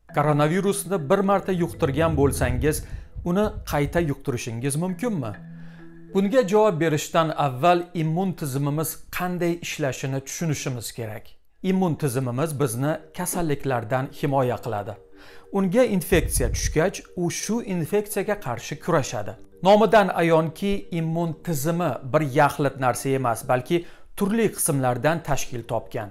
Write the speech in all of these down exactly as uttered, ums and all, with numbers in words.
Koronavirusni bir marta yuqtirgan bo'lsangiz, uni qayta yuqtirishingiz mumkinmi? Bunga javob berishdan avval immun tizimimiz qanday ishlashini tushunishimiz kerak. Immun tizimimiz bizni kasalliklardan himoya qiladi. Unga infeksiya tushgach, u shu infeksiyaga qarshi kurashadi. Nomidan ayonki, immun tizimi bir yaxlit narsa emas, balki turli qismlardan tashkil topgan.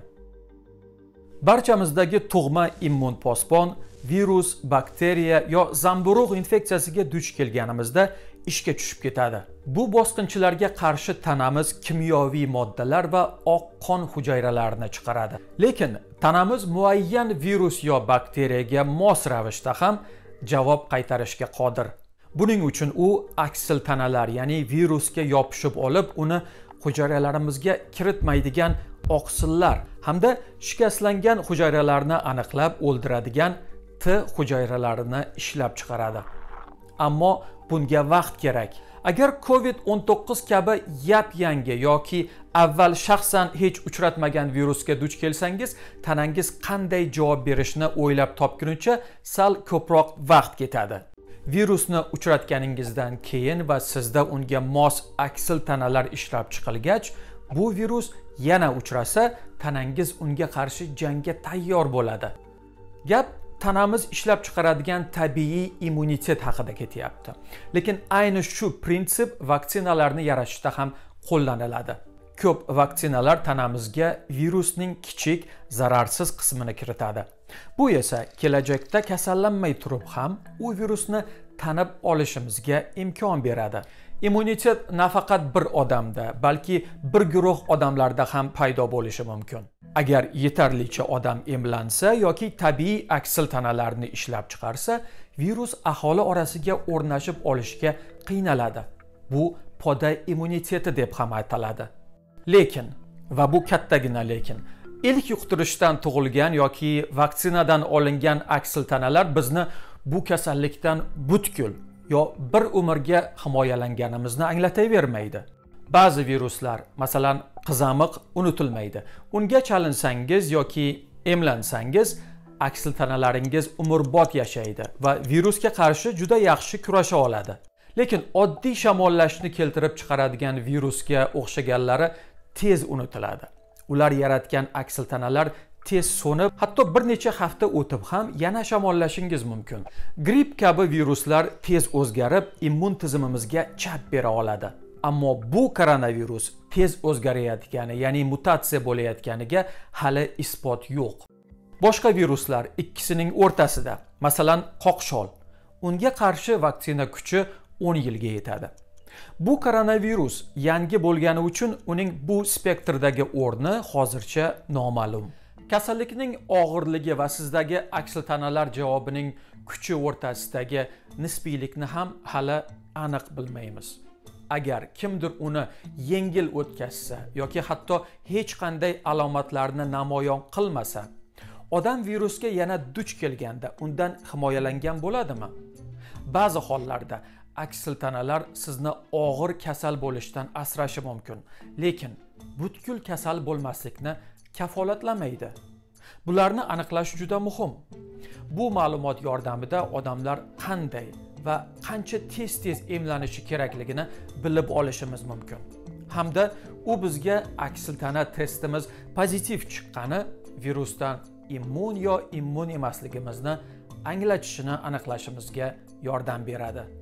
Barchamizdagi tug'ma immun posbon virus, bakteriya yo zamburug' infeksiyasiga duch kelganimizda ishga tushib ketadi. Bu bosqinchilarga qarshi tanamiz kimyoviy moddalar va oq qon hujayralarini chiqaradi. Lekin tanamiz muayyan virus yo bakteriyaga mos ravishda ham javob qaytarishga qodir. Buning uchun u aksil tanalar, ya'ni virusga yopishib olib, uni hujayralarimizga kiritmaydigan oqsillar hamda shikastlangan hujayralarni aniqlab o'ldiradigan T hujayralarini ishlab chiqaradi. Ammo bunga vaqt kerak. Agar COVID o'n to'qqiz kabi yap-yangi yoki avval shaxsan hech uchratmagan virusga duch kelsangiz, tanangiz qanday javob berishni o'ylab topguncha sal ko'proq vaqt ketadi. Virusni uchratganingizdan keyin va sizda unga mos aksil tanalar ishlab chiqilgach, bu virus yana uchrasa, tanangiz unga qarshi jangga tayyor bo'ladi. Gap tanamiz ishlab chiqaradigan tabiiy immunitet haqida ketyapti. Lekin ayni shu prinsip vaksinalarni yaratishda ham qo'llaniladi. Ko'p vaksinalar tanamizga virusning kichik, zararsiz qismini kiritadi. Bu esa kelajakda kasallanmay turib ham u virusni tanib olishimizga imkon beradi. Immunitet nafaqat bir odamda, balki bir guruh odamlarda ham paydo bo'lishi mumkin. Agar yetarlicha odam emlansa yoki tabiiy aksil tanalarni ishlab chiqarsa, virus aholi orasiga o'rnashib olishga qiynaladi. Bu poda immuniteti deb ham aytiladi. Lekin, va bu kattagina lekin, ilk yuqtirishdan tug'ilgan yoki vaksinadan olingan aksil tanalar bizni bu kasallikdan butkul yo bir umrga himoyalanganimizni anglatavermaydi. Ba'zi viruslar, masalan, qizamiq unutilmaydi. Unga chalinsangiz yoki emlansangiz, aksil tanalaringiz umrbod yashaydi va virusga qarshi juda yaxshi kurasha oladi. Lekin oddiy shamollashni keltirib chiqaradigan virusga o'xshaganlari tez unutiladi. Ular yaratgan aksil tanalar tez so'nib, hatto bir necha hafta o'tib ham yana shamollashingiz mumkin. Gripp kabi viruslar tez o'zgarib, immun tizimimizga chap bera oladi. Ammo bu koronavirus tez o'zgarayotgani, ya'ni mutatsiya bo'layotganiga hali isbot yo'q. Boshqa viruslar ikkisining o'rtasida, masalan, qoqshol, unga qarshi vaksina kuchi o'n yilga yetadi. Bu koronavirus yangi bo'lgani uchun uning bu spektrdagi o'rni hozircha noma'lum. Kasallikning og'irligi va sizdagi aksil tanalar javobining kuchi o'rtasidagi nisbiylikni ham hali aniq bilmaymiz. Agar kimdir uni yengil o'tkazsa yoki hatto hech qanday alomatlarni namoyon qilmasa, odam virusga yana duch kelganda undan himoyalangan bo'ladimi? Ba'zi hollarda aksil tanalar sizni og'ir kasal bo'lishdan asrashi mumkin, lekin butkul kasal bo'lmaslikni kafolatlamaydi. Bularni aniqlash juda muhim. Bu ma'lumot yordamida odamlar qanday va qancha tez-tez emlanishi kerakligini bilib olishimiz mumkin. Hamda u bizga aksil tana testimiz pozitiv chiqqani virusdan immun yo immun emasligimizni anglatishini aniqlashimizga yordam beradi.